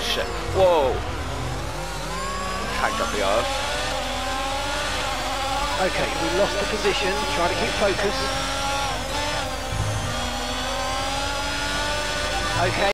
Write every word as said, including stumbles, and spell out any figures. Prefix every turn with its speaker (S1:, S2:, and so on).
S1: shit. Whoa. Tagged up the earth.
S2: Okay, we lost the position. Try to keep focus. Okay.